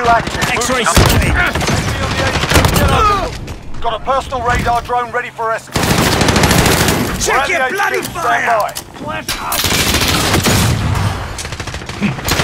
active. X-ray Moving. spotted. Enemy on the HQ, get up. Got a personal radar drone ready for escort. Check We're your at the bloody HQ, fire! stand by.